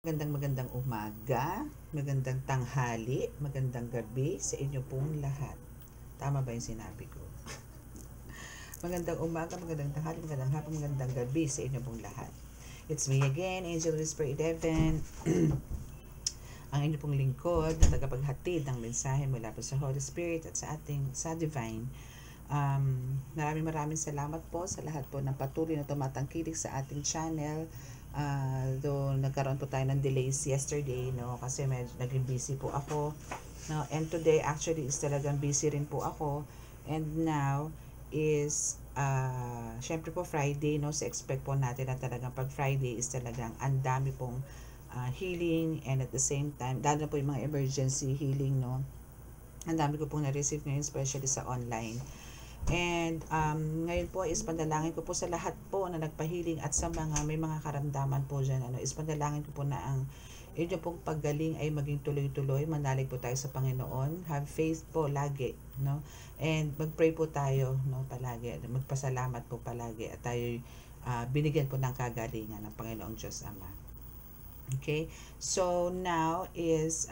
magandang umaga, magandang tanghali, magandang gabi sa inyo pong lahat. Tama ba yung sinabi ko? Magandang umaga, magandang tanghali, magandang hapon, magandang gabi sa inyo pong lahat. It's me again, Angel Whisper 11, ang inyo pong lingkod na tagapaghatid ng mensahe mula po sa Holy Spirit at sa Divine. Maraming salamat po sa lahat po ng patuloy na tumatangkilik sa ating channel. Though nagkaroon po tayo ng delays yesterday, no, kasi medyo naging busy po ako, no, and today actually is talagang busy rin po ako, and now is syempre po Friday, no, so expect po natin na talagang pag Friday is talagang ang dami pong healing, and at the same time lalo na po yung mga emergency healing, no, ang dami ko pong na-receive ngayon, especially sa online. And ngayon po is pandalangin ko po sa lahat po na nagpahiling at sa mga may mga karamdaman po dyan, is pandalangin ko po na ang inyo pong paggaling ay maging tuloy-tuloy. Manalig po tayo sa Panginoon. Have faith po lagi, no? And mag-pray po tayo, no, palagi. Magpasalamat po palagi at tayo binigyan po ng kagalingan ng Panginoong Diyos Ama. Okay? So now is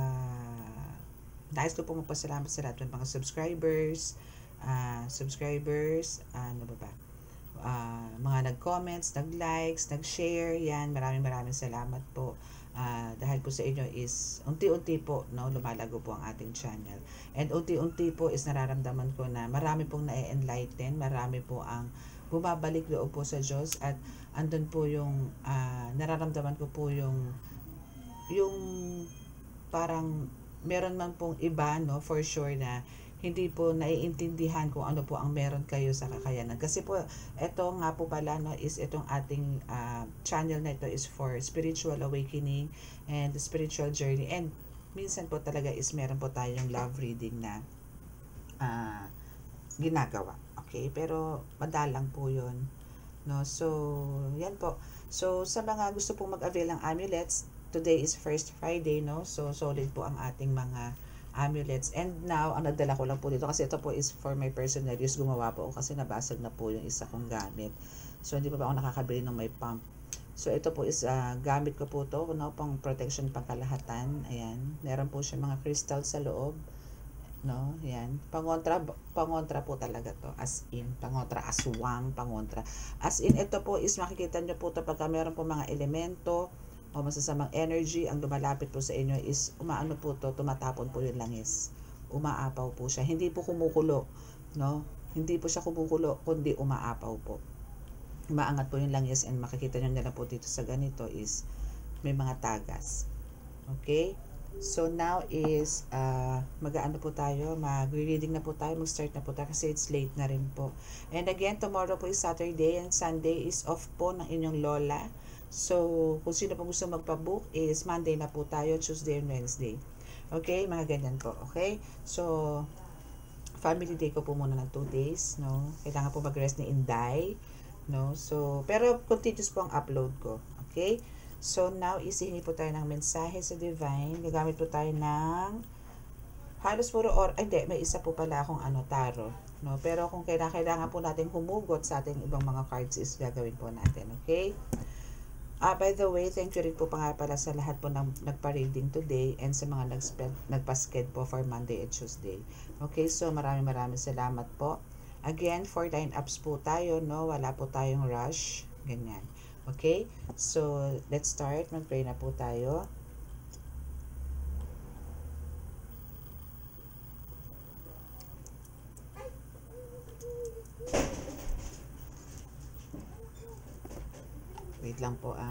nais ko po magpasalamat sa lahat ng mga subscribers, ano ba ba? Mga nag-comments, nag-likes, nag-share, yan, maraming salamat po. Dahil po sa inyo is unti-unti po, no, lumalago po ang ating channel. And unti-unti po is nararamdaman ko na marami pong na-enlighten, marami po ang bumabalik loob po sa Diyos, at andun po yung nararamdaman ko po yung parang meron man pong iba, no, for sure na hindi po naiintindihan kung ano po ang meron kayo sa kakayanan. Kasi po, ito nga po pala, no, is itong ating channel na ito is for spiritual awakening and spiritual journey. And minsan po talaga is meron po tayong love reading na ginagawa. Okay? Pero madalang po yun. No? So, yan po. So, sa mga gusto pong mag-avail ng amulets, today is first Friday, no? So, solid po ang ating mga amulets. And now, ang nadala ko lang po dito, kasi ito po is for my personal use. Gumawa po ako kasi nabasag na po yung isa kong gamit. So, hindi pa ako nakakabili ng may pump. So, ito po is gamit ko po to, no, pang protection pangkalahatan. Ayan. Meron po siya mga crystal sa loob. No, yan. Pangontra po talaga to. As in, pangontra, aswang, pangontra. As in, ito po is makikita nyo po to pagka meron po mga elemento o masasamang energy ang lumalapit po sa inyo is umaano po to, tumatapon po yung langis. Umaapaw po siya. Hindi po kumukulo, no? Hindi po siya kumukulo, kundi umaapaw po. Umaangat po yung langis, and makikita nyo na po dito sa ganito is may mga tagas. Okay? So now is mag-aano po tayo, mag-reading na po tayo, mag-start na po tayo kasi it's late na rin po. And again, tomorrow po is Saturday, and Sunday is off po ng inyong lola. So, kung sino po gusto magpa-book is Monday na po tayo, Tuesday and Wednesday. Okay, mga ganyan po. Okay? So, family day ko po muna ng 2 days, no? Kailangan po mag-rest ni Inday, no? So, pero continuous po ang upload ko. Okay? So, now isihingi po tayo ng mensahe sa Divine. Gagamit po tayo ng halos puro hindi, may isa po pala akong tarot, no? Pero kung kailangan po natin humugot sa ating ibang mga cards is gagawin po natin. Okay? By the way, thank you rin po pa nga pala sa lahat po ng nagpa-reading today and sa mga nagpa-sked po for Monday and Tuesday. Okay, so maraming salamat po. Again, 4 line-ups po tayo, no? Wala po tayong rush. Ganyan. Okay, so let's start. Mag-pray na po tayo. Wait lang po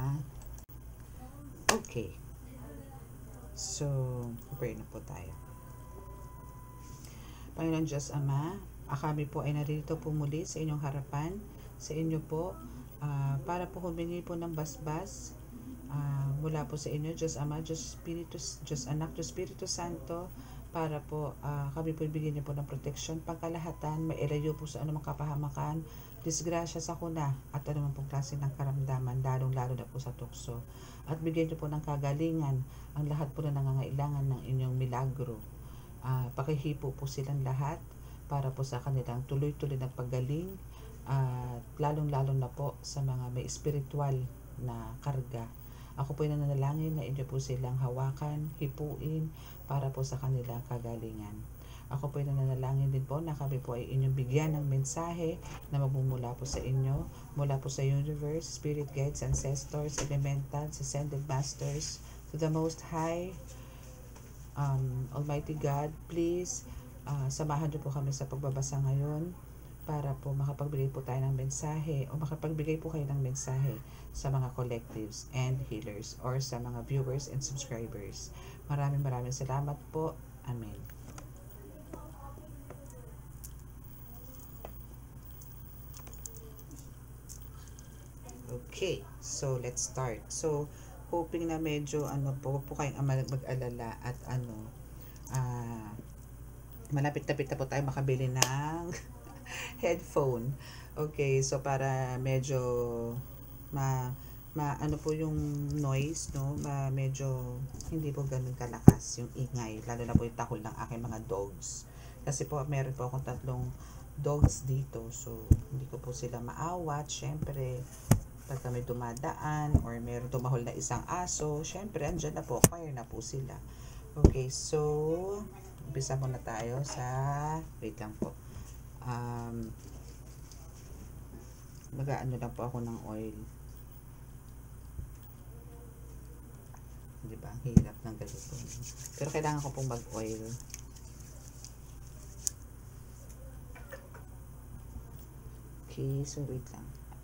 Okay. So, pray na po tayo. Panginoon Diyos Ama, kami po ay narito po muli sa inyong harapan, sa inyo po, para po humingi po ng basbas mula po sa inyo, Diyos Ama, Diyos Espiritu, Diyos Anak, Diyos Espiritu Santo, para po kami po ibigyan niyo po ng protection, pangkalahatan, mailayo po sa anumang kapahamakan, disgrasya sa kuna, at anumang pong klase ng karamdaman, lalong-lalo na po sa tukso. At bigyan niyo po ng kagalingan ang lahat po na nangangailangan ng inyong milagro. Pakihipo po silang lahat para po sa kanilang tuloy-tuloy na paggaling, at lalong-lalo na po sa mga may spiritual na karga. Ako po nananalangin na inyo po silang hawakan, hipuin, para po sa kanilang kagalingan. Ako po nananalangin din po na kami po ay inyong bigyan ng mensahe na magmumula po sa inyo, mula po sa universe, spirit guides, ancestors, elementals, ascended masters, to the Most High, Almighty God. Please, samahan niyo po kami sa pagbabasa ngayon para po makapagbigay po tayo ng mensahe o makapagbigay po kayo ng mensahe sa mga collectives and healers or sa mga viewers and subscribers. Maraming salamat po. Amen. Okay, so let's start. So, hoping na medyo po kayong mag-alala at malapit-lapit na po tayo makabili ng headphone. Okay, so para medyo ano po yung noise, no? Medyo hindi po ganun kalakas yung ingay, lalo na po yung tahol ng aking mga dogs. Kasi po meron po akong 3 dogs dito, so hindi ko po sila maawat. Syempre, pagka may dumadaan or meron tumahol na isang aso, syempre andyan na po, fire na po sila. Okay, so umpisa muna tayo sa, wait lang po, mag-aano lang po ako ng oil. Diba? Ang hirap ng ganito. Pero kailangan ko pong mag-oil. Okay, so wait lang.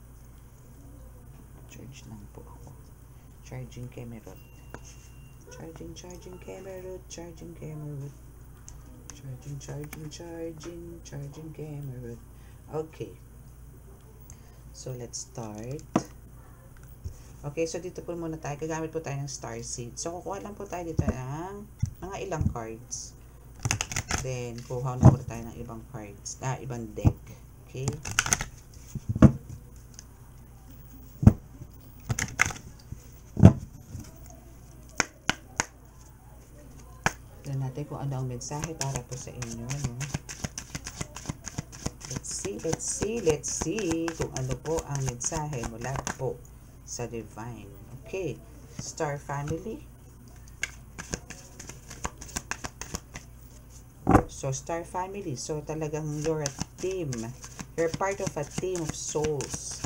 Charge lang po ako. Charging camera. Charging camera. Charging camera. Charging camera. Okay. So, let's start. Okay, so dito po muna tayo. Gagamit po tayo ng star seed. So, kukuha lang po tayo dito ng mga ilang cards. Then, kuha na po tayo ng ibang cards. Ibang deck. Okay. Tignan natin kung ano ang mensahe para po sa inyo. No? Let's see kung ano po ang mensahe mula po sa Divine. Okay, Star Family. So, Star Family. So, talagang you're a team. You're part of a team of souls.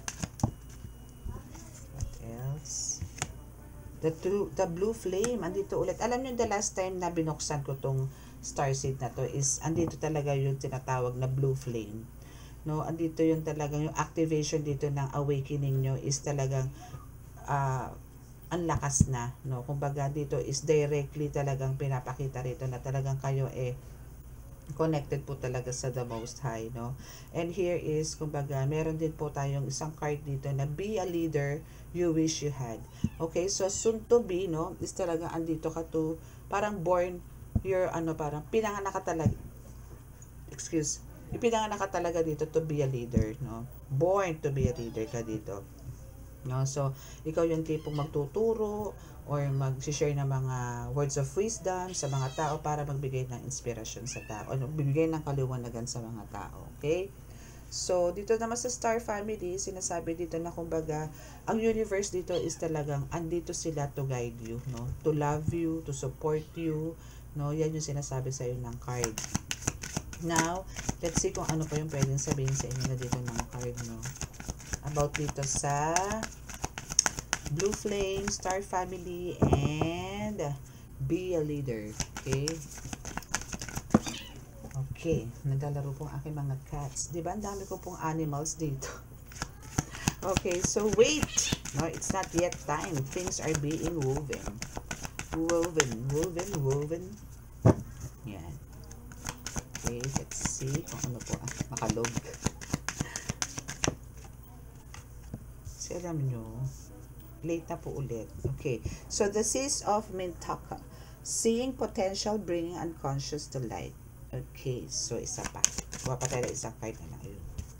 What else? The blue flame. Andito ulit. Alam niyo, the last time na binuksan ko tong starseed na to is andito talaga yung tinatawag na blue flame. No, andito yung talagang yung activation dito ng awakening nyo is talagang ang lakas na, no. Kumbaga dito is directly talagang pinapakita rito na talagang kayo connected po talaga sa the Most High, no. And here is, kumbaga, meron din po tayong isang card dito na be a leader you wish you had. Okay, so soon to be, no, is talaga andito ka to, parang born, you're parang pinanganak ka talaga, ipinanganak ka talaga dito to be a leader, no. Born to be a leader ka dito, no. So, ikaw yung tipong magtuturo or mag-share ng mga words of wisdom sa mga tao para magbigay ng inspirasyon sa tao, o magbigay ng kaliwanagan sa mga tao. Okay? So, dito naman sa Star Family, sinasabi dito na kumbaga, ang universe dito is talagang andito sila to guide you, no? To love you, to support you, no? Yan yung sinasabi sa iyo ng card. Now, let's see kung ano pa yung pwedeng sabihin sa inyo na dito ng card, no? About dito sa Blue Flame, Star Family, and be a leader. Okay? Okay. Naglalaro po ang aking mga cats. Diba? Ang dami ko pong animals dito. Okay. So, wait. No, it's not yet time. Things are being woven. Woven. Yan. Okay. Let's see kung ano po makalog. So, alam nyo, late na po ulit. Okay. So, the Seas of Mintaka. Seeing potential, bringing unconscious to light. Okay. So, isa pa. Kuha pa tayo isang card na lang yun.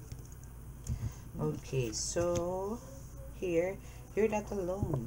Okay. So, here, you're not alone.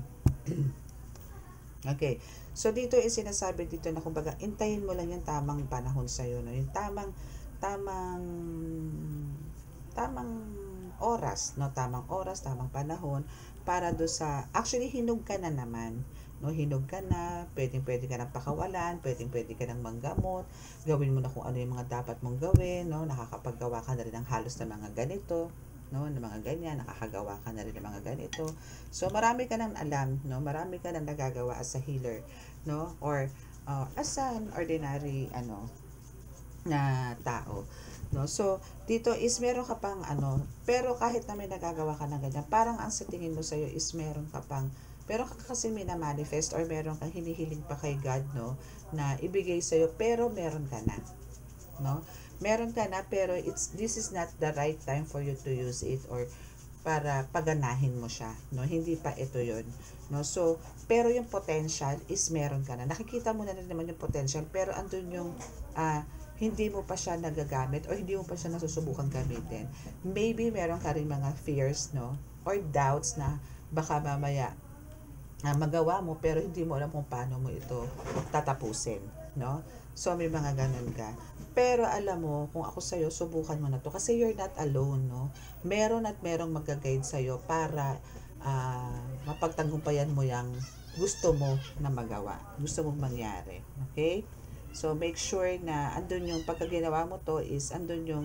Okay. So, dito is sinasabi dito na kumbaga, intayin mo lang yung tamang panahon sa'yo. No? Yung tamang oras, no? Tamang oras, tamang panahon para do sa, actually, hinog ka na naman. No, hinog ka na, pwede ka nang pakawalan, pwede ka nang manggamot, gawin mo na kung ano yung mga dapat mong gawin, no? Nakakapaggawa ka na rin ng halos na mga ganito, no? Ng mga ganyan, nakakagawa ka na rin ng mga ganito. So, marami ka nang alam, no? Marami ka nang nagagawa as a healer, no? Or, as an ordinary, na tao. No? So, dito is meron ka pang pero kahit na may nagagawa ka ng ganyan, parang ang sa tingin mo sa'yo is meron ka pang, pero kasi mina-manifest or meron kang hinihiling pa kay God, no, na ibigay sa'yo, pero meron ka na. No? Meron ka na, pero this is not the right time for you to use it or para paganahin mo siya, no? Hindi pa ito 'yon, no? So, pero yung potential is meron ka na. Nakikita mo na rin naman yung potential, pero andun yung hindi mo pa siya nagagamit or hindi mo pa siya nasusubukan gamitin. Maybe meron ka rin mga fears, no? Or doubts na baka mamaya magawa mo pero hindi mo alam kung paano mo ito tatapusin, no? So, may mga ganun ka. Pero alam mo, kung ako sa'yo, subukan mo na to kasi you're not alone, no? Meron at merong mag-guide sa'yo para mapagtagumpayan mo yung gusto mo na magawa. Gusto mong mangyari. Okay? So, make sure na andun yung pagkaginawa mo to is andun yung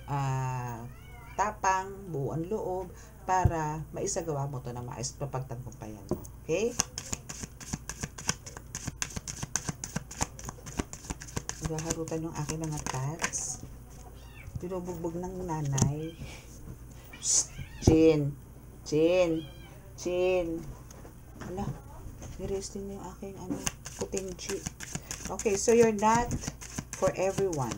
tapang, buong loob para maisagawa mo to na maayos papagtagumpayan mo. Okay? Naghaharutan yung aking mga cats. Binubugbog ng nanay. Shh! Chin! Chin! Chin! Ala, niresting yung aking puting chi. Okay, so you're not for everyone.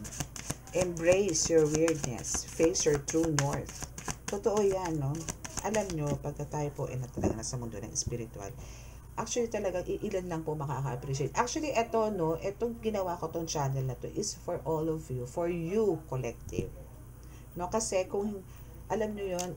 Embrace your weirdness. Face your true north. Totoo yan, no? Alam nyo, pagka tayo po talaga nasa mundo ng spiritual, actually talagang ilan lang po makaka-appreciate. Actually, etong ginawa ko tong channel na to is for all of you, for you collective. No, kasi kung alam nyo yun,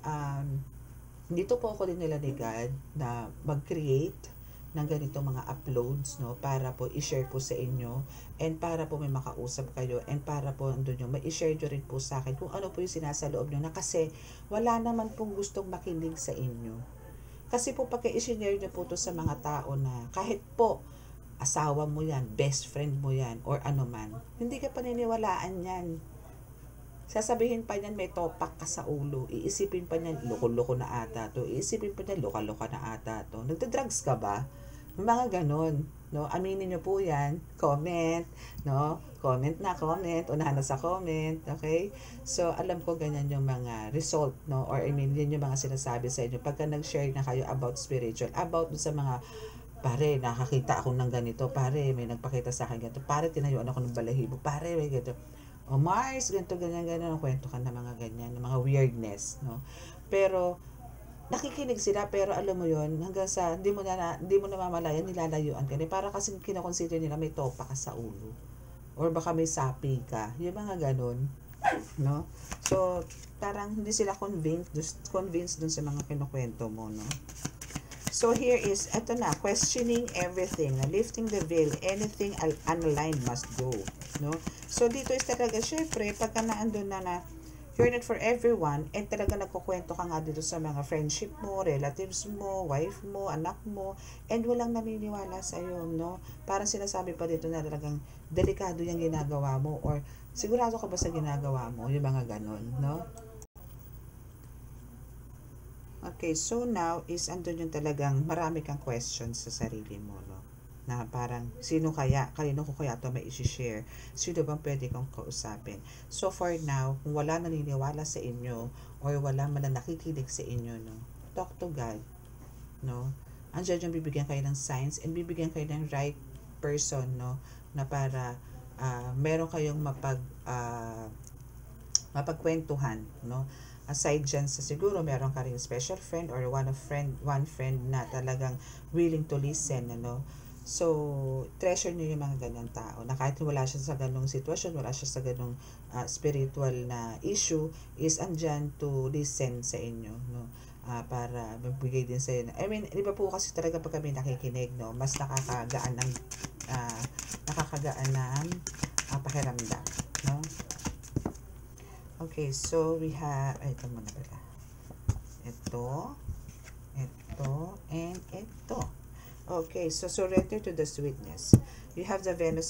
dito po ako din nila ni God na mag-create ng ganito mga uploads, no, para po i-share po sa inyo and para po may makausap kayo and para po andun yung ma-i-share nyo rin po sa akin kung ano po yung sinasaloob nyo na kasi wala naman pong gustong makinig sa inyo. Kasi po pagka i-share nyo po to sa mga tao na kahit po asawa mo yan, best friend mo yan, or ano man, hindi ka paniniwalaan yan. Sasabihin pa niyan may topak ka sa ulo. Iisipin pa niyan, loko-loko na ata to. Iisipin pa niyan, loka-loka na ata to. Nagda-drugs ka ba? Mga ganon. No? Aminin nyo po yan. Comment. No? Comment na, comment. Unahan na sa comment. Okay? So, alam ko ganyan yung mga result. No? Or I mean, yun yung mga sinasabi sa inyo. Pagka nag-share na kayo about spiritual, about sa mga pare, nakakita ako ng ganito. Pare, may nagpakita sa akin ganito. Pare, tinayuan ako ng balahibo. Pare, may ganito. O Mars, ganito, ganyan, ganyan, kwento ka na mga ganyan, mga weirdness, no? Pero, nakikinig sila, pero alam mo yon hanggang sa, hindi mo namamalayan, nilalayuan ka. Para kasi kinakonsider nila may topa ka sa ulo. Or baka may sapi ka. Yung mga ganon, no? So, parang hindi sila convinced dun sa mga kinukwento mo, no? So, here is, eto na, questioning everything, lifting the veil, anything unaligned must go, no? So, dito is talaga, syempre, pagka naandun na you're not for everyone, and talaga nagkukwento ka nga dito sa mga friendship mo, relatives mo, wife mo, anak mo, and walang naniniwala sa'yo, no? Parang sinasabi pa dito na talagang delikado yung ginagawa mo, or sigurado ka ba sa ginagawa mo, yung mga ganon, no? Okay, so now is andun yung talagang marami kang questions sa sarili mo, no? Na parang, kanino ko kaya ito may isi-share? Sino bang pwede kong kausapin? So for now, kung wala naniniwala sa inyo, or wala man na nakikinig sa inyo, no? Talk to God, no? Andiyan yung bibigyan kayo ng signs, and bibigyan kayo ng right person, no? Na para, meron kayong mapagkwentuhan, no? Aside dyan sa siguro meron ka rin special friend or one friend na talagang willing to listen, ano. So, treasure niyo yung mga ganyan tao na kahit wala siya sa ganong sitwasyon, wala siya sa ganong spiritual na issue, is andyan to listen sa inyo, no. Para magbigay din sa inyo. I mean, di ba po kasi talaga pag kami nakikinig, no, mas nakakagaan ng pakiramdam, no. Okay, so we have, ito muna pala. ito, and ito. Okay, so surrender to the sweetness. You have the Venus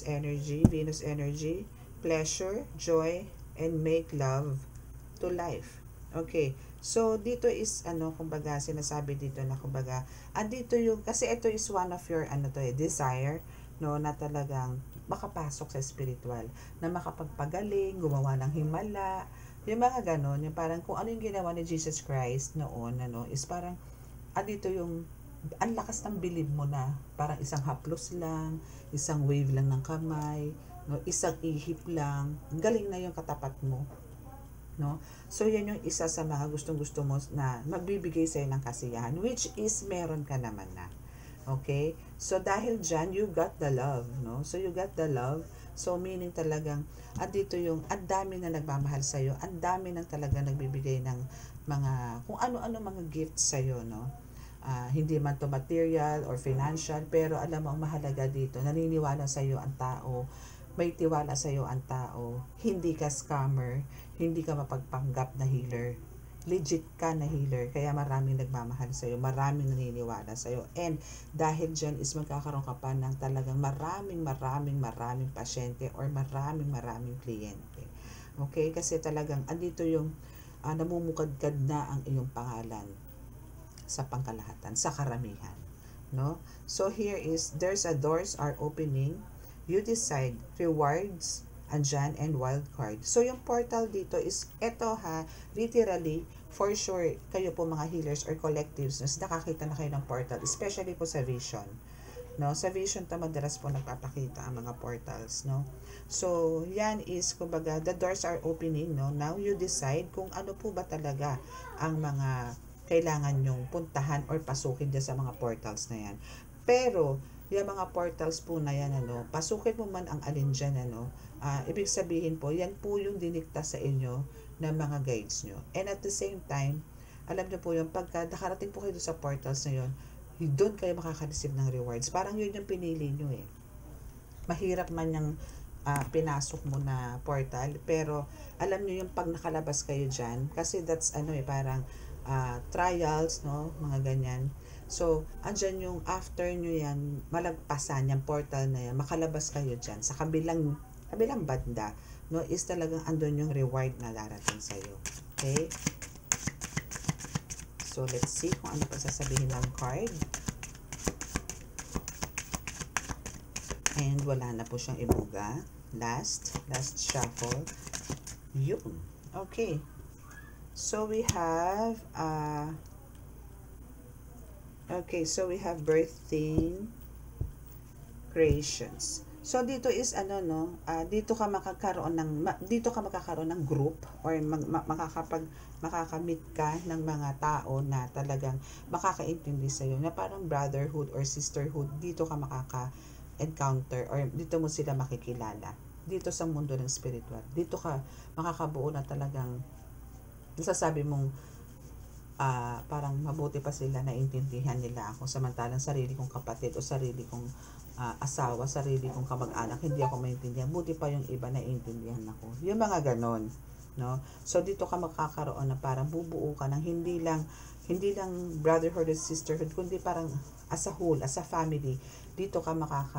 energy, pleasure, joy, and make love to life. Okay, so dito is kumbaga sinasabi dito na kumbaga, andito yung, kasi ito is one of your desire, no, na talagang makapasok sa spiritual, na makapagpagaling, gumawa ng himala, yung mga ganon, yung parang kung ano yung ginawa ni Jesus Christ noon, is parang, andito yung ang lakas ng bilib mo na parang isang haplos lang, isang wave lang ng kamay, no, isang ihip lang, galing na yung katapat mo, no? So yan yung isa sa mga gustong-gusto mo na magbibigay sa'yo ng kasiyahan, which is meron ka naman na. Okay? So dahil dyan, you got the love, no? So you got the love. So meaning talagang andito yung ang dami na nagmamahal sa'yo, ang dami nang talagang nagbibigay ng mga kung ano-ano mga gifts sa'yo, no? Hindi man to material or financial, pero alam mo ang mahalaga dito, naniniwala sa iyo ang tao, may tiwala sa iyo ang tao, hindi ka scammer, hindi ka mapagpanggap na healer, legit ka na healer, kaya maraming nagmamahal sa iyo, maraming naniniwala sa iyo, and dahil dyan is magkakaroon ka pa ng talagang maraming pasyente or maraming kliyente. Okay, kasi talagang andito yung namumukadkad na ang iyong pangalan sa pangkalahatan, sa karamihan, no? So here is, there's a doors are opening, you decide, rewards, andyan, and wild card. So yung portal dito is, eto literally, for sure, kayo po mga healers or collectives, nakakita na kayo ng portal, especially po sa vision, no? Sa vision to madalas po nagpapakita ang mga portals, no? So yan is, kumbaga, the doors are opening, no? Now you decide kung ano po ba talaga ang mga kailangan nyong puntahan or pasukin dyan sa mga portals na yan. Pero, yung mga portals po na yan, pasukin mo man ang alin dyan, ibig sabihin po, yan po yung dinikta sa inyo ng mga guides nyo. And at the same time, alam nyo po yung pagka nakarating po kayo sa portals na yun, doon kayo makaka-receive ng rewards. Parang yun yung pinili nyo eh. Mahirap man yung pinasok mo na portal, pero alam nyo yung pag nakalabas kayo dyan, kasi that's parang trials, no, mga ganyan. So, andyan yung after nyo yan, malagpasan yung portal na yan, makalabas kayo dyan, sa kabilang banda, no, is talagang andun yung reward na darating sa'yo. Okay? So, let's see kung ano pa sasabihin ng card. And wala na po siyang ibuga. Last shuffle. Yun. Okay. So we have birthing creations. So dito is dito ka makakaroon ng group or makakamit ka ng mga tao na talagang makakaintindi sa iyo, na parang brotherhood or sisterhood. Dito ka makaka-encounter or dito mo sila makikilala. Dito sa mundo ng spiritual. Dito ka makakabuo na talagang nasasabi mong parang mabuti pa sila, naintindihan nila ako, samantalang sarili kong kapatid o sarili kong asawa, sarili kong kamag-anak, hindi ako maintindihan, buti pa yung iba naintindihan ako. Yung mga ganon, no? So dito ka makakaroon na parang bubuo ka ng hindi lang brotherhood or sisterhood, kundi parang as a whole, as a family. Dito ka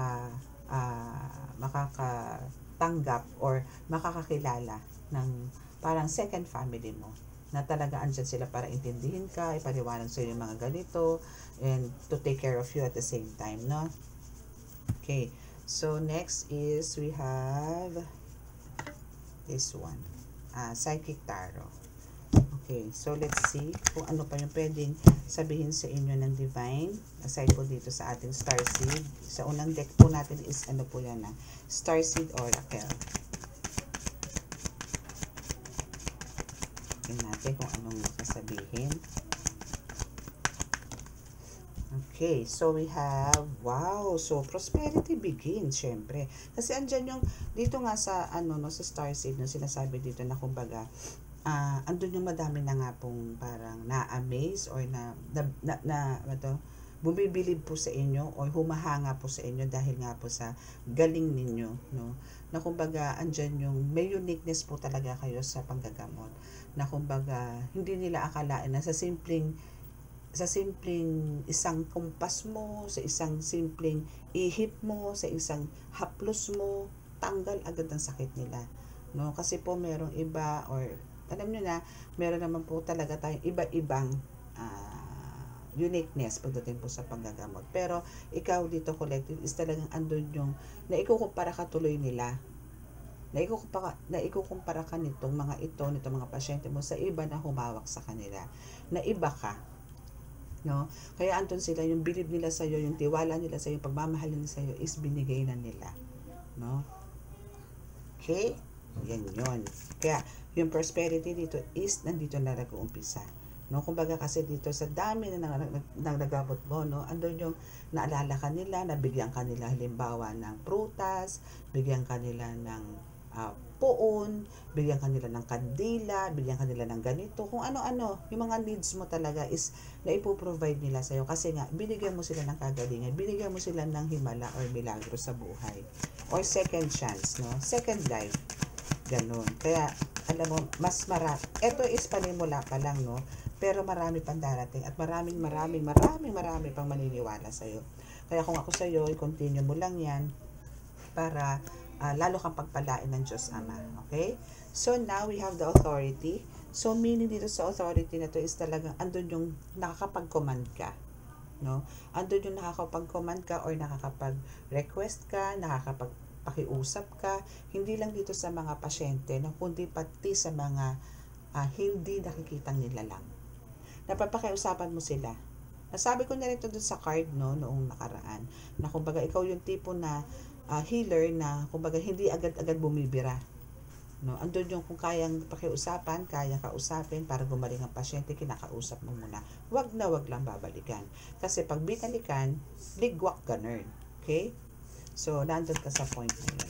makakatanggap or makakakilala ng parang second family mo, na talaga andyan sila para intindihin ka, ipaliwanag sa iyo yung mga ganito, and to take care of you at the same time, no? Okay, so next is we have this one, Psychic Tarot. Okay, so let's see kung ano pa yung pwedeng sabihin sa inyo ng Divine, aside po dito sa ating Starseed. Sa unang deck po natin is po yan, Starseed Oracle. Tingnan natin kung anong sasabihin. Okay, so we have, wow, so prosperity begins, syempre. Kasi andyan yung, dito nga sa, sa Starseed, sinasabi dito na kumbaga, andun yung madami na nga pong parang na-amaze or bumibilib po sa inyo o humahanga po sa inyo dahil nga po sa galing ninyo, no? Na kumbaga andyan yung may uniqueness po talaga kayo sa panggagamot. Na kumbaga hindi nila akalain na sa simpleng isang kumpas mo, sa isang simpleng ihip mo, sa isang haplos mo, tanggal agad ang sakit nila, no? Kasi po merong iba, or alam niyo na, meron naman po talaga tayong iba-ibang uniqueness pagdating po sa panggagamot. Pero ikaw dito, collective, is talagang andun yung naikukumpara ka tuloy nila, naikukumpara ka nitong mga pasyente mo sa iba na humawak sa kanila, na iba ka, no? Kaya andun sila, yung bilib nila sa iyo, yung tiwala nila sa iyo, yung pagmamahal nila sa iyo is binigay na nila, no? Okay? Yan yun. Kaya yung prosperity dito is nandito na nag-uumpisa, no? Kumbaga kasi dito sa dami na nagabot mo, no, andun yung naalala ka nila, nabigyan ka nila halimbawa ng prutas, bigyan ka nila ng puon, bigyan ka nila ng kandila, bigyan ka nila ng ganito, kung ano-ano, yung mga needs mo talaga is na ipoprovide nila sa'yo, kasi nga binigyan mo sila ng kagalingan, binigyan mo sila ng himala or milagro sa buhay, or second chance, no, second life, ganun. Kaya alam mo, mas marami, ito is panimula pa lang, no, pero marami pang darating at maraming pang maniniwala sa'yo. Kaya kung ako sa'yo, i-continue mo lang yan para lalo kang pagpalain ng Diyos Ama. Okay? So now we have the authority. So meaning dito sa authority na to is talagang andun yung nakakapag-command ka, no? Andun yung nakakapag-command ka or nakakapag-request ka, nakakapag-pakiusap ka, hindi lang dito sa mga pasyente, no, kundi pati sa mga hindi nakikitang nilalang. Napapakiusapan mo sila. Nasabi ko na rin ito dun sa card, no, noong nakaraan, na kumbaga ikaw yung tipo na healer na kumbaga hindi agad-agad bumibira, no? Andun yung kung kayang pakiusapan, kayang kausapin para gumaling ang pasyente, kinakausap mo muna. Wag lang babalikan. Kasi pag binalikan, ligwak ganun. Okay? So, nandun ka sa point na yun.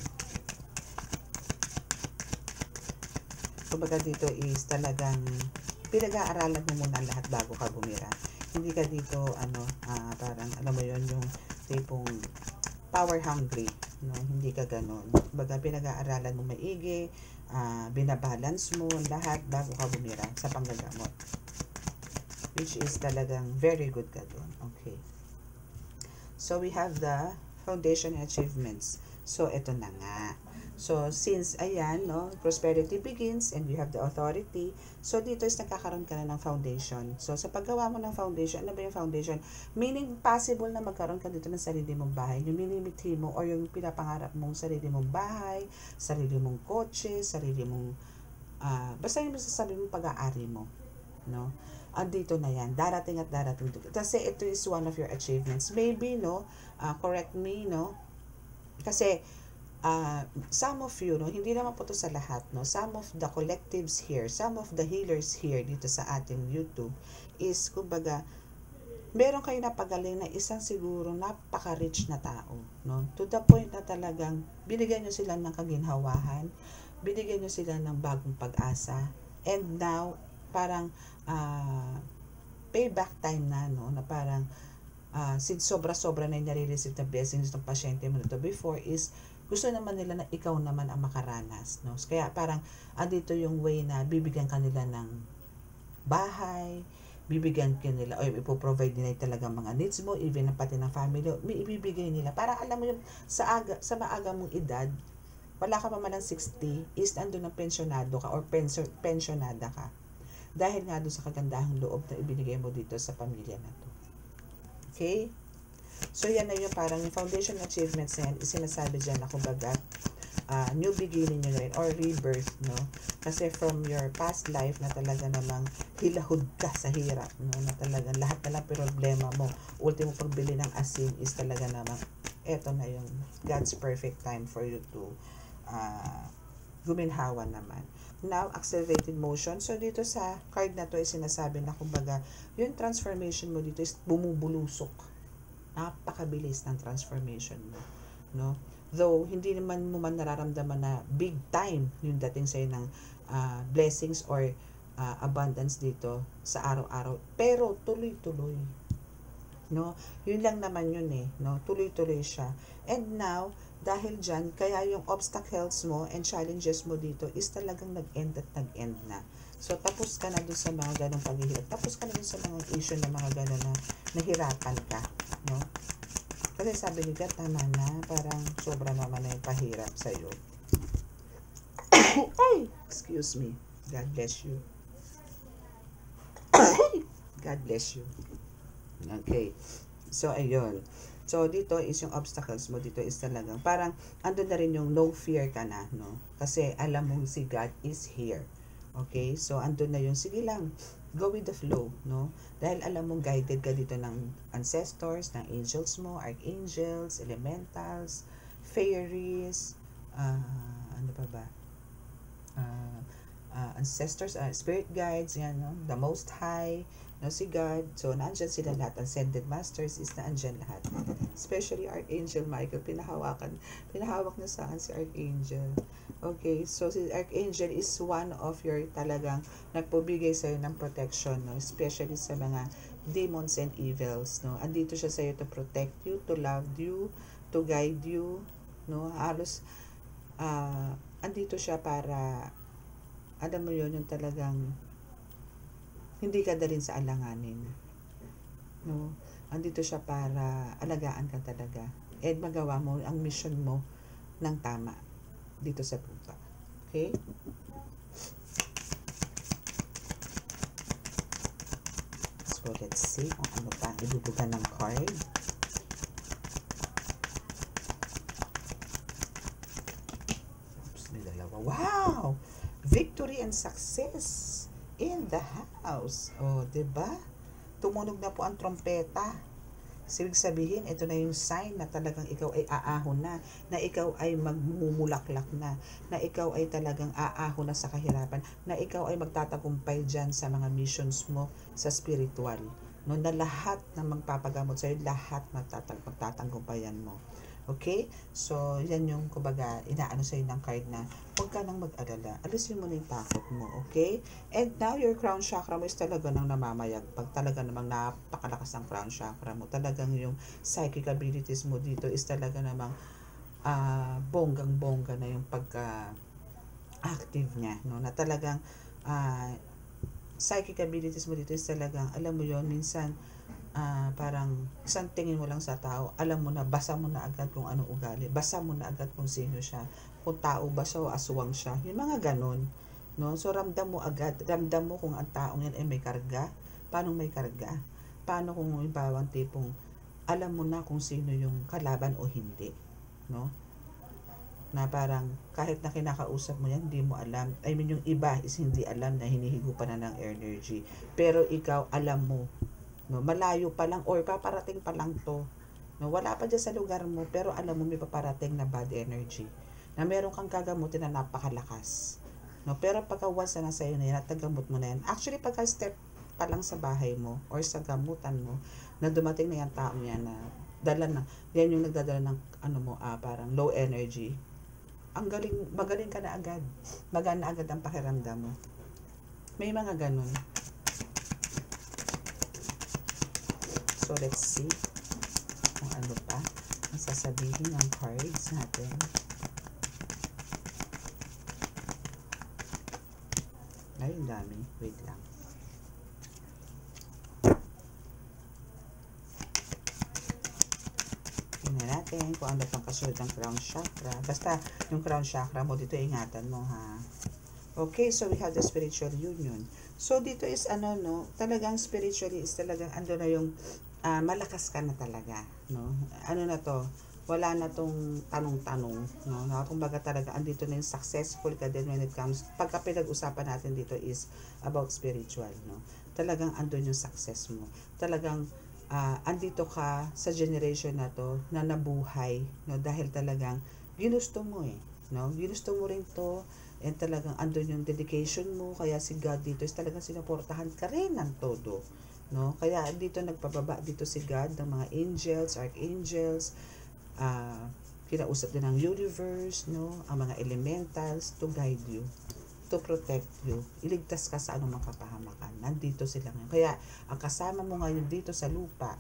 Kumbaga dito is talagang pinag-aaralan mo muna lahat bago ka bumira. Hindi ka dito, parang, alam mo yun, yung tipong power hungry, no? Hindi ka ganon. Baga pinag-aaralan mo maigi, binabalance mo lahat bago ka bumira sa panggagamot, which is talagang very good ka doon. Okay, so we have the foundation achievements. So ito na nga. So since ayan, no, prosperity begins and you have the authority, so dito is nagkakaroon ka na ng foundation. So sa paggawa mo ng foundation, ano ba yung foundation? Meaning possible na magkaroon ka dito ng sarili mong bahay, yung minimithi mo or yung pinapangarap mong sarili mong bahay, sarili mong kotse, sarili mong basta yung masasabi mong pag-aari mo, no? Andito na yan, darating at darating. Kasi ito is one of your achievements. Maybe, no, correct me, no, kasi some of you, no, hindi naman po to sa lahat, no, some of the collectives here, some of the healers here dito sa ating YouTube is kumbaga meron kayo napagaling na isang siguro napaka-rich na tao, no, to the point na talagang binigyan nyo sila ng kaginhawahan, binigyan nyo sila ng bagong pag-asa, and now parang payback time na, no, na parang since sobra-sobra na yung nare-receive na blessings ng pasyente mo nito before is gusto naman nila na ikaw naman ang makaranas, no? Kaya parang andito yung way na bibigyan ka nila ng bahay, bibigyan ka nila o ipoprovide nila talaga mga needs mo, even na pati ng family, may ibibigay nila. Para alam mo yung sa maaga mong edad, wala ka pa man ng 60, is andun ng pensionado ka or pensionada ka. Dahil nga doon sa kagandahang loob na ibinigay mo dito sa pamilya na to. Okay? So, yan na yung parang yung foundation achievements na yan, sinasabi dyan na kumbaga, new beginning nyo rin, or rebirth, no? Kasi from your past life na talaga namang hilahod ka sa hirap, no? Na talaga lahat na lang problema mo, ultimo pagbili ng asin is talaga namang, eto na yung God's perfect time for you to guminhawa naman. Now, accelerated motion. So, dito sa card na to is sinasabi na kumbaga, yung transformation mo dito is bumubulusok. Napakabilis ng transformation mo, no? Though hindi naman mo man nararamdaman na big time yung dating sa'yo ng blessings or abundance dito sa araw-araw, pero tuloy-tuloy. no? Yun lang naman yun eh, no? Tuloy-tuloy siya. And now, dahil dyan, kaya yung obstacles mo and challenges mo dito is talagang nag-end at nag-end na. So, tapos ka na dun sa mga ganong paghihirap. Tapos ka na dun sa mga issue na mga ganon na nahirapan ka, no? Kasi sabi ni God, tama na, parang sobra naman na yung pahirap sa'yo. Ay! Excuse me. God bless you. God bless you. Okay. So, ayun. So, dito is yung obstacles mo. Dito is talagang, parang, andun na rin yung no fear ka na, no? Kasi, alam mong si God is here. Okay? So, andun na yung, sige lang, go with the flow, no? Dahil alam mong guided ka dito ng ancestors, ng angels mo, archangels, elementals, fairies, ano pa ba? Ancestors, spirit guides, yan, no? The Most High, no, si God. So, nandyan sila lahat. Ascended Masters is nandyan lahat. Especially Archangel Michael. Pinahawak na sa akin si Archangel. Okay, so si Archangel is one of your talagang nagpobigay sa'yo ng protection, no? Especially sa mga demons and evils, no? Andito siya sa'yo to protect you, to love you, to guide you, no? Halos, andito siya para, alam mo yun, yung talagang hindi ka dalhin sa alanganin, no? Andito siya para alagaan ka talaga and magawa mo ang mission mo ng tama dito sa lupa. Okay? So, let's see kung ano pa ibubuga ng card. Oops, may dalawa. Wow! Victory and success in the house. O, diba? Tumunog na po ang trompeta. Ibig sabihin, ito na yung sign na talagang ikaw ay aahon na ikaw ay magmumulaklak na ikaw ay talagang aahon na sa kahirapan, na ikaw ay magtatagumpay dyan sa mga missions mo sa spiritual. No, na lahat na magpapagamot sa'yo, lahat magtatagumpayan mo. Okay? So, yan yung, kumbaga, inaano sa'yo ng card na huwag ka nang mag-alala. Alisin mo na yung takot mo, okay? And now, your crown chakra mo is talaga nang namamayagpag. Talaga namang napakalakas ng crown chakra mo. Talagang yung psychic abilities mo dito is talaga namang bonggang-bongga na yung pagka-active niya, no? Na talagang psychic abilities mo dito is talagang, alam mo yon minsan, parang isang tingin mo lang sa tao, alam mo na, basa mo na agad kung anong ugali, basa mo na agad kung sino siya, kung tao ba siya o aswang siya, yung mga ganon, no? So, ramdam mo agad, ramdam mo kung ang taong yan ay may karga, paano may karga, paano kung ibawang tipong, alam mo na kung sino yung kalaban o hindi, no? Na parang, kahit na kinakausap mo yan, hindi mo alam, I mean, yung iba is hindi alam na hinihigupan na ng energy, pero ikaw, alam mo, no, malayo pa lang or paparating pa lang to, no, wala pa dyan sa lugar mo pero alam mo may paparating na bad energy na meron kang gagamutin na napakalakas, no, pero pagka once na nasa iyo na yan at nagamot mo na yan, actually pagka step pa lang sa bahay mo or sa gamutan mo na dumating na yan tao yan na dala na, yan yung nagdadala ng ano mo, parang low energy, ang galing, magaling ka na agad, magana agad ang pakiramdam mo, may mga ganun. So, let's see kung ano pa ang sasabihin ng cards natin. Ay, ang dami. Wait lang. Tingnan natin kung ano pang kasunod ng crown chakra. Basta, yung crown chakra mo, dito ingatan mo, ha? Okay, so we have the spiritual union. So, dito is ano, no? Talagang spiritually is talagang ando na yung malakas ka na talaga, no? Ano na to, wala na tong tanong-tanong, no? Kumbaga talaga, andito na yung successful ka din when it comes, pagka pinag-usapan natin dito is about spiritual, no? Talagang andun yung success mo. Talagang, andito ka sa generation na to, na nabuhay, no? Dahil talagang, ginusto mo eh, no? Ginusto mo rin to, and talagang andun yung dedication mo, kaya si God dito is talagang sinuportahan ka rin ng todo, no? Kaya dito nagpababa dito si God ng mga angels, archangels, kinausap din ng universe, no? Ang mga elementals to guide you, to protect you, iligtas ka sa anumang kapahamakan. Nandito sila ngayon. Kaya ang kasama mo ngayon dito sa lupa,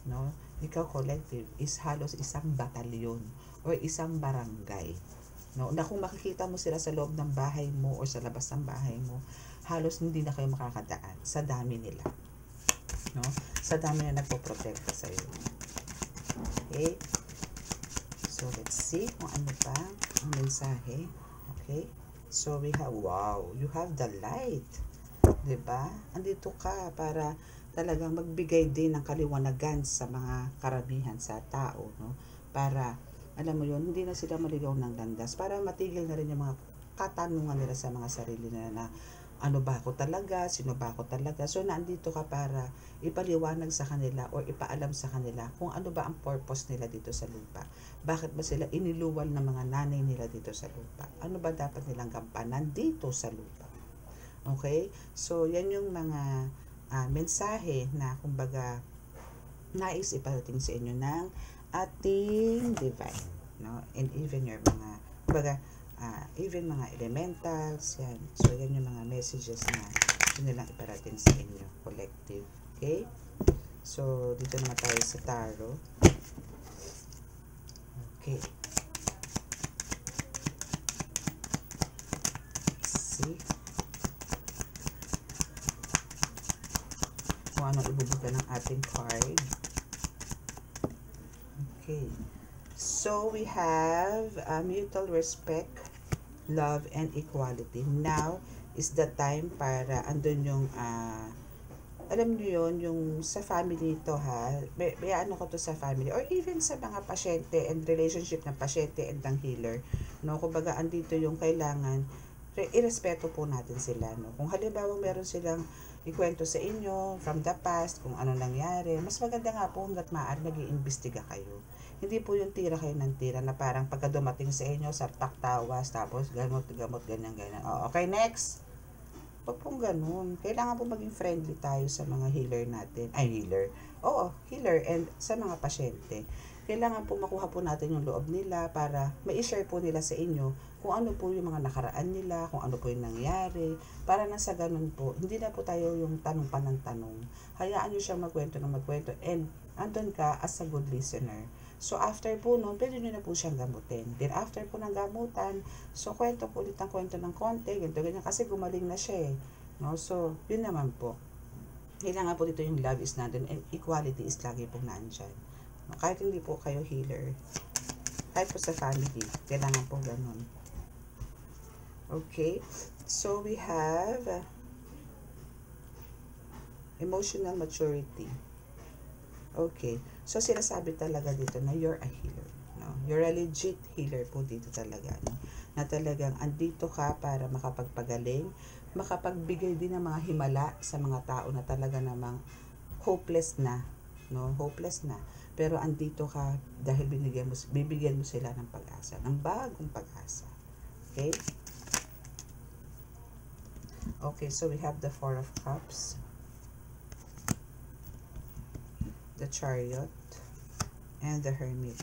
no? Ikaw collective is halos isang batalyon or isang barangay, no? Na kung makikita mo sila sa loob ng bahay mo or sa labas ng bahay mo, halos hindi na kayo makakadaan sa dami nila, no? Sa dami na nagpo-protekta sa iyo. Okay? So let's see kung ano pa ang mensahe. Okay? So we have, wow, you have the light. 'Di ba? Andito ka para talagang magbigay din ng kaliwanagan sa mga karamihan sa tao, no? Para alam mo 'yon, hindi na sila maligaw ng landas, para matigil na rin yung mga katanungan nila sa mga sarili nila na ano ba ako talaga, sino ba ako talaga. So nandito ka para ipaliwanag sa kanila o ipaalam sa kanila kung ano ba ang purpose nila dito sa lupa. Bakit ba sila iniluwal ng mga nanay nila dito sa lupa? Ano ba dapat nilang gampanan dito sa lupa? Okay? So yan yung mga mensahe na kumbaga nais iparating sa inyo ng ating divine, no? And even your mga kumbaga even mga elementals, yan. So, yan yung mga messages na nilang iparating sa inyo, collective. Okay? So, dito naman tayo sa tarot. Okay. Let's see. Kung anong ibubuga ng ating card. Okay. So, we have mutual respect, love, and equality. Now is the time para andun yung, alam niyo yun, yung sa family ito ha, may ano ko to sa family, or even sa mga pasyente and relationship ng pasyente and ng healer, no? Kumbaga, andito yung kailangan, irespeto po natin sila, no? Kung halimbawa meron silang ikwento sa inyo from the past, kung ano nangyari, mas maganda nga po hanggat maaari nag-iimbestiga kayo. Hindi po yung tira kayo ng tira na parang pagka dumating sa inyo, sartak tawas, tapos gamot, ganyan. Oh, okay, next. Huwag pong ganun. Kailangan po maging friendly tayo sa mga healer natin. Ay, healer. Oo, healer and sa mga pasyente. Kailangan po makuha po natin yung loob nila para ma-share po nila sa inyo kung ano po yung mga nakaraan nila, kung ano po yung nangyari. Para na sa ganun po, hindi na po tayo yung tanong pa ng tanong. Hayaan nyo siyang magkwento ng magkwento and andun ka as a good listener. So, after po nun, pwede nyo na po siyang gamutin. Then, after po ng gamutan, so, kwento po ulit ng kwento ng konti, ganyan, kasi gumaling na siya eh. No? So, yun naman po. Kailangan po dito yung love is nandun and equality is lagi pong nandyan. No? Kahit hindi po kayo healer, kahit po sa family, kailangan po ganun. Okay? So, we have emotional maturity. Okay. So, sinasabi talaga dito na you're a healer. No? You're a legit healer po dito talaga. No? Na talagang andito ka para makapagpagaling, makapagbigay din ng mga himala sa mga tao na talaga namang hopeless na. No? Hopeless na. Pero andito ka dahil bibigyan mo sila ng pag-asa, ng bagong pag-asa. Okay? Okay, so we have the Four of Cups, the Chariot, and the Hermit.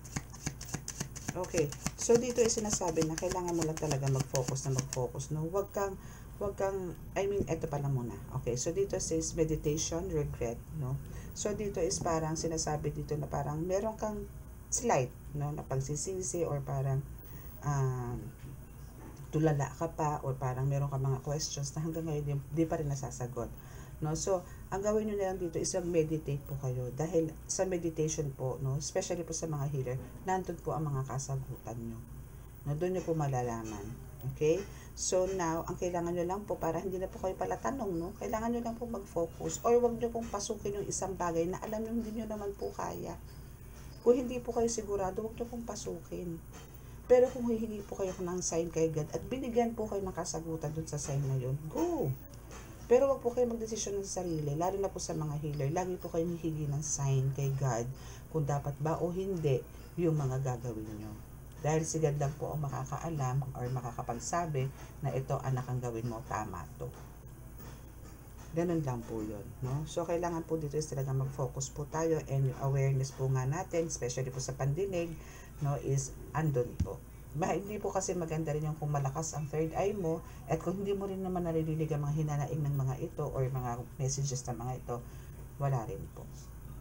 Okay, so dito ay sinasabi na kailangan mo lang talaga mag-focus, no? Huwag kang, ito pala muna. Okay, so dito says meditation, regret, no? So dito is parang sinasabi dito na parang meron kang slight, no? Na pagsisisi or parang, tulala ka pa or parang meron ka mga questions na hanggang ngayon di pa rin nasasagot. No? So, ang gawin nyo na lang dito is mag-meditate po kayo. Dahil sa meditation po, no, especially po sa mga healer, nandun po ang mga kasagutan nyo. No, doon nyo po malalaman. Okay? So, now, ang kailangan nyo lang po, para hindi na po kayo pala tanong, no? Kailangan nyo lang po mag-focus or wag nyo pong pasukin yung isang bagay na alam nyo hindi nyo naman po kaya. Kung hindi po kayo sigurado, wag nyo pong pasukin. Pero kung hihingi po kayo ng sign kay God at binigyan po kayo ng kasagutan dun sa sign na yun, go! Pero wag po kayo magdesisyon sa sarili, lalo na po sa mga healer. Lagi po kayo hihingi ng sign kay God kung dapat ba o hindi yung mga gagawin nyo. Dahil si God lang po ang makakaalam or makakapagsabi na ito anak ang gawin mo, tama to. Ganun lang po yun. No? So, kailangan po dito is talaga mag-focus po tayo and awareness po nga natin, especially po sa pandinig, no, is andun po. Hindi po kasi maganda rin yung kung malakas ang third eye mo at kung hindi mo rin naman naririnig ang mga hinanaing ng mga ito or mga messages ng mga ito, wala rin po.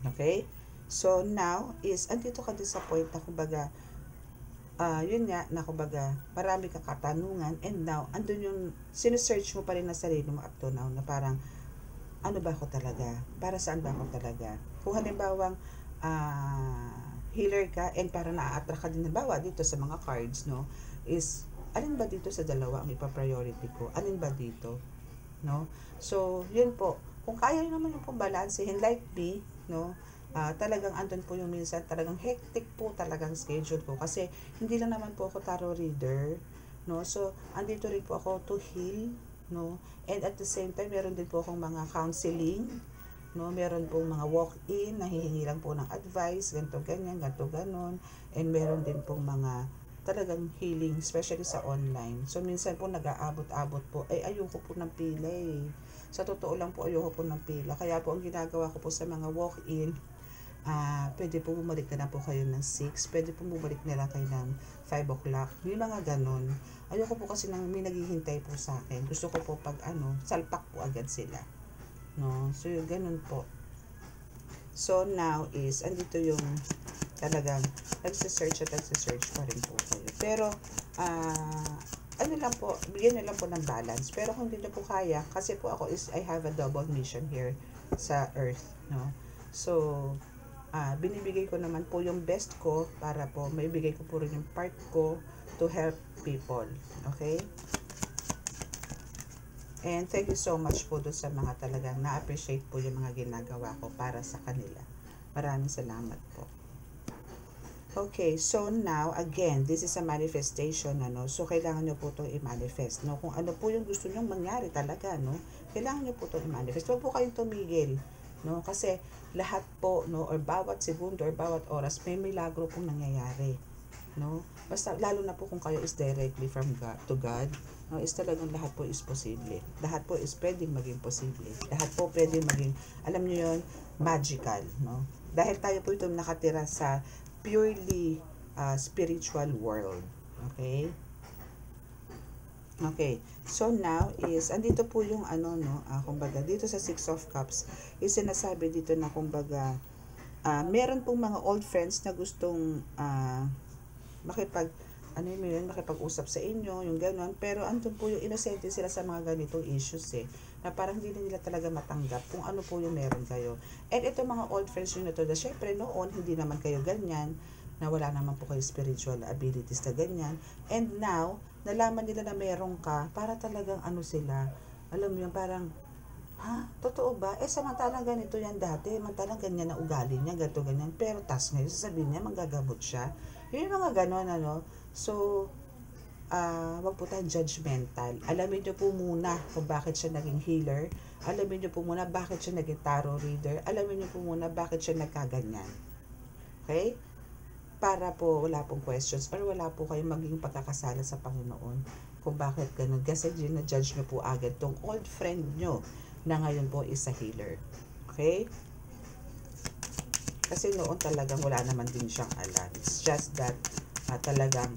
Okay? So, now is, andito ka din sa point na kumbaga, yun nga, na kumbaga, marami kang katanungan, and now, andun yung, sinesearch mo pa rin na sarili mo up to now, na parang, ano ba ako talaga? Para saan ba ako talaga? Kung halimbawang, healer ka, and para na-attract ka din, halimbawa, dito sa mga cards, no, is, alin ba dito sa dalawa ang ipa-priority ko? Alin ba dito? No? So, yun po. Kung kaya nyo naman yung pong balansehin, like me, no, talagang andun po yung minsan, talagang hectic po talagang schedule ko. Kasi, hindi lang naman po ako tarot reader, no. So, andito rin po ako to heal, no. And at the same time, meron din po akong mga counseling, no. Meron pong mga walk-in, nahihingi lang po ng advice, ganito, ganyan, ganito, ganon. And meron din pong mga talagang healing, especially sa online. So, minsan po nag-aabot-abot po, ay ayoko po ng pila eh. Sa totoo lang po, ayoko po ng pila. Kaya po, ang ginagawa ko po sa mga walk-in, pwede po bumalik na lang po kayo ng 6, pwede po bumalik na lang kayo ng 5 o'clock. May mga ganon. Ayoko po kasi nang may naghihintay po sa akin. Gusto ko po pag salpak po agad sila. No? So, ganon po. So, now is, andito yung talagang nagsisearch pa rin po kayo. Pero, ano lang po, bigyan nyo lang po ng balance. Pero kung hindi nyo po kaya, kasi po ako is, I have a double mission here sa Earth, no? So, binibigay ko naman po yung best ko para po maibigay ko po rin yung part ko to help people. Okay? And thank you so much po doon sa mga talagang na-appreciate po yung mga ginagawa ko para sa kanila. Maraming salamat po. Okay, so now, again, this is a manifestation, ano? So, kailangan nyo po itong i-manifest, no? Kung ano po yung gusto nyong mangyari talaga, no? Kailangan nyo po itong i-manifest. Huwag po kayong tumigil, no? Kasi, lahat po, no? Or bawat segundo, or bawat oras, may milagro pong nangyayari, no? Basta, lalo na po kung kayo is directly from God, to God, no? Is talagang lahat po is posible. Lahat po is pwedeng maging posible. Lahat po pwedeng maging, alam nyo yun, magical, no? Dahil tayo po itong nakatira sa purely spiritual world. Okay? Okay. So now is, andito po yung ano, no, kumbaga, dito sa 6 of Cups, is sinasabi dito na kumbaga, meron pong mga old friends na gustong makipag-usap sa inyo, yung gano'n, pero andun po yung inosente sila sa mga ganitong issues na parang hindi nila talaga matanggap kung ano po yung meron kayo. And ito mga old friends yun na to, na syempre noon, hindi naman kayo ganyan, na wala naman po kayo spiritual abilities na ganyan. And now, nalaman nila na meron ka, para talagang sila, alam mo yun, parang, totoo ba? Samantalang ganito yan dati, samantalang ganyan na ugali niya, ganito, ganyan, pero tas ngayon, sasabihin niya, manggagamot siya. Yun yung mga ganon, So, wag po tayong judgmental. Alamin nyo po muna kung bakit siya naging healer. Alamin nyo po muna bakit siya naging tarot reader. Alamin nyo po muna bakit siya nagkaganyan. Okay? Para po wala pong questions or wala po kayong maging pagkakasala sa Panginoon kung bakit ganun. Kasi gina-judge nyo po agad tong old friend nyo na ngayon po is a healer. Okay? Kasi noon talagang wala naman din siyang alam. It's just that talagang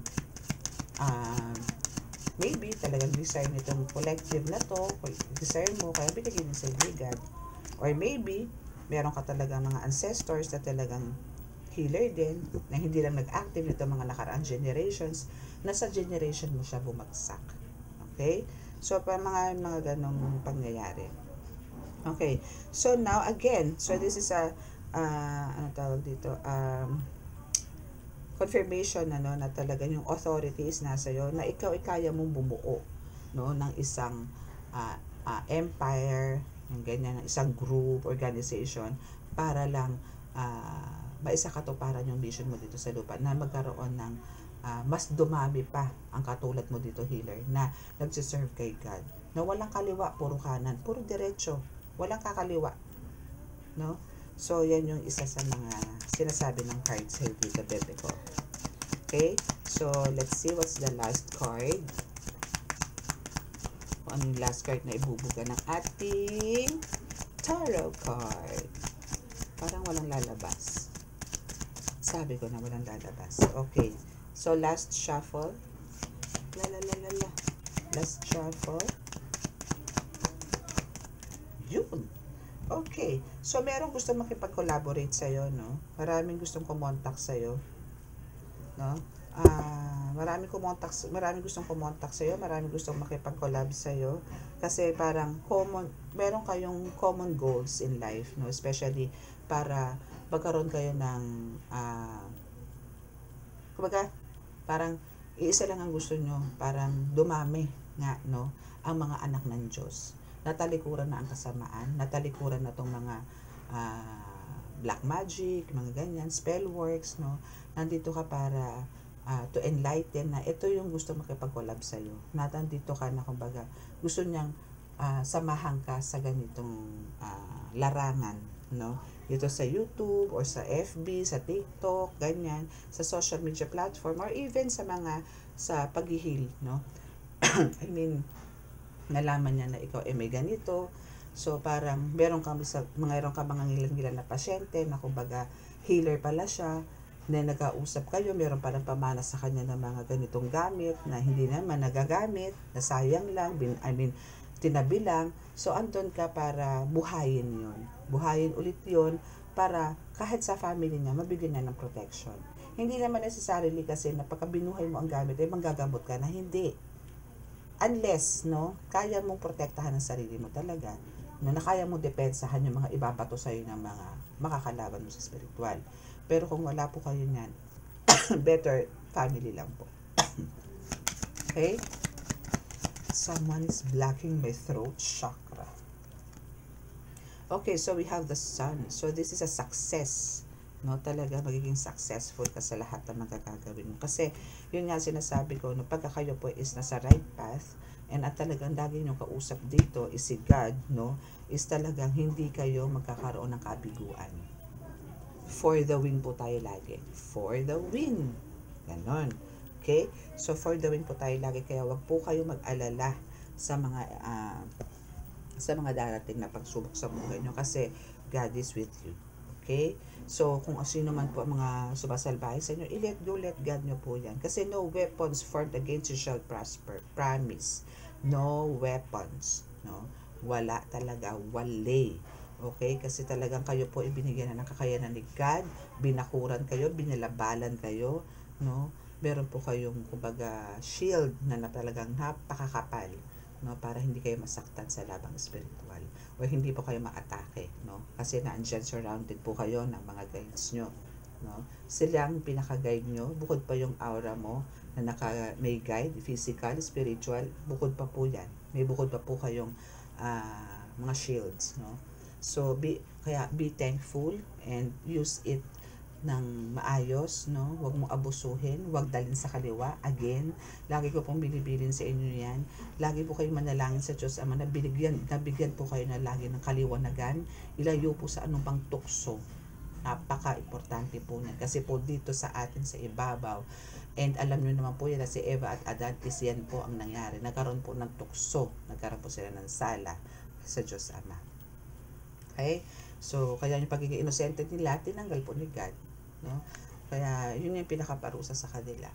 maybe talagang desire nitong collective na to, desire mo, kaya binigay mo sa ni God. Or maybe, meron ka talagang mga ancestors na talagang healer din, na hindi lang nag-active nito mga nakaraang generations, na sa generation mo siya bumagsak. Okay? So, pa mga ganong pangyayari. Okay. So, now, again, so this is a, ano tawag dito, confirmation na talaga yung authorities nasa iyo na ikaw ay kaya mong bumuo ng isang empire, yung ganyan, ng isang group, organization para lang maisakatuparan yung vision mo dito sa lupa na magkaroon ng mas dumami pa ang katulad mo dito, healer, na nagsiserve kay God, na walang kaliwa, puro kanan, puro diretso, walang kakaliwa, no? So, yan yung isa sa mga sinasabi ng cards dito, bebe ko. Okay? So, let's see what's the last card. Kung ano yung last card na ibubuga ng ating tarot card. Parang walang lalabas. Sabi ko na walang lalabas. Okay. So, last shuffle. Last shuffle. Yun. Okay. So, merong gusto makipag-collaborate sa'yo, no? Maraming gustong kumontak sa'yo, no? Maraming gustong kumontak sa'yo, maraming gustong makipag-collab sa'yo. Kasi parang meron kayong common goals in life, no? Especially para magkaroon kayo ng, kumbaga, parang iisa lang ang gusto nyo, parang dumami nga, no? Ang mga anak ng Diyos. Natalikuran na ang kasamaan, natalikuran na tong mga black magic, mga ganyan, spell works, no? Nandito ka para to enlighten na ito yung gusto makipag-collab sa'yo. Nandito ka na, kumbaga, gusto niyang samahan ka sa ganitong larangan, no? Dito sa YouTube or sa FB, sa TikTok, ganyan, sa social media platform or even sa paghihil, no? I mean, nalaman niya na ikaw may ganito. So parang meron ka mga ngilan-ngilan na pasyente na kumbaga healer pala siya, na nag-ausap kayo, meron palang pamana sa kanya ng mga ganitong gamit na hindi naman nagagamit, na sayang lang, tinabi lang. So andun ka para buhayin yun. Buhayin ulit yun para kahit sa family niya, mabigyan niya ng protection. Hindi naman necessarily kasi na pagka binuhay mo ang gamit, ay manggagamot ka na, hindi. Unless, no, kaya mong protektahan ang sarili mo talaga, no, na kaya mong depensahan yung mga ibabato sa'yo ng mga makakalaban mo sa spiritual. Pero kung wala po kayo niyan, better family lang po. Okay? Someone is blocking my throat chakra. Okay, so we have the sun. So this is a success. No, talaga magiging successful ka sa lahat ng magagawin mo. Kasi yun nga sinasabi ko, no, pagka kayo po is nasa right path, and at talagang lagi nyo kausap dito is si God, no, is talagang hindi kayo magkakaroon ng kabiguan. For the win po tayo lagi. For the win. Ganon. Okay? So, for the win po tayo lagi. Kaya wag po kayo mag-alala sa mga darating na pagsubok sa buhay nyo. Kasi God is with you. Okay? So, kung sino man po ang mga sumasalbahe sa inyo, let God nyo po yan. Kasi no weapons formed against you shall prosper. Promise. No weapons. No? Wala talaga. Wale. Okay? Kasi talagang kayo po ibinigyan na ng kakayanan ni God, binakuran kayo, binalabalan kayo, no? Meron po kayong, kumbaga, shield na talagang napakakapal, no? Para hindi kayo masaktan sa labang spiritual o hindi po kayo maatake, no? Kasi naandyan surrounded po kayo ng mga guides nyo, no? Sila ang pinaka-guide nyo, bukod pa yung aura mo na may guide, physical, spiritual, bukod pa po yan. May bukod pa po kayong mga shields, no? So, be thankful and use it ng maayos, no? Huwag mo abusuhin, huwag dalhin sa kaliwa. Again, lagi ko pong binibilin sa inyo yan. Lagi po kayong manalangin sa Diyos Ama na nabigyan po kayo na lagi ng kaliwanagan. Ilayo po sa anong pang tukso. Napaka-importante po yan. Kasi po dito sa atin sa ibabaw, and alam nyo naman po yan na si Eva at Adan, yan po ang nangyari. Nagkaroon po ng tukso. Nagkaroon po sila ng sala sa Diyos Ama. Okay? So, kaya yung pagiging inosente nila, tinanggal po ni God. No? Kaya, yun yung pinakaparusa sa kanila.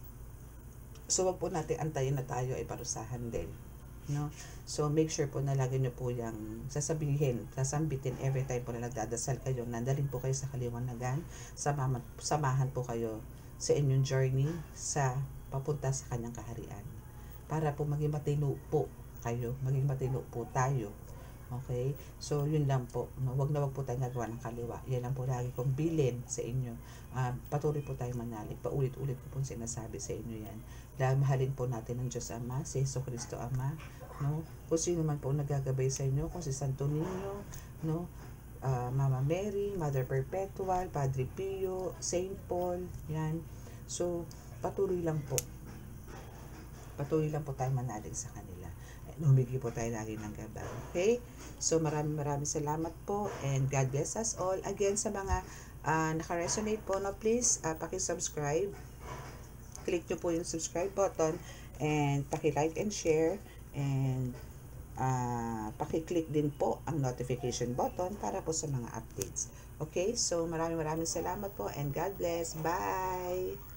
So, wag po natin antayin na tayo ay parusahan din. No? So, make sure po na lagi nyo po yung sasambitin every time po na nagdadasal kayo, nandalin po kayo sa kaliwanagan, samahan po kayo sa inyong journey sa papunta sa kanyang kaharian. Para po maging matino po kayo, maging matino po tayo. Okay? So, yun lang po. No? Wag po tayong nagawa ng kaliwa. Yan lang po lagi kong bilin sa inyo. Patuloy po tayong manalig. Paulit-ulit ko pong sinasabi sa inyo yan. Dahil mahalin po natin ang Diyos Ama, si Jesucristo Ama. No? Kung sino man po nagagabay sa inyo, kung si Santo Niño, no? Mama Mary, Mother Perpetual, Padre Pio, Saint Paul, yan. So, patuloy lang po. Patuloy lang po tayong manalig sa kanila. Humingi po tayo lagi ng gabay. Okay? So, maraming salamat po and God bless us all. Again, sa mga naka-resonate po, no, please, paki-subscribe. Click nyo po yung subscribe button and paki-like and share and paki-click din po ang notification button para po sa mga updates. Okay? So, maraming salamat po and God bless. Bye!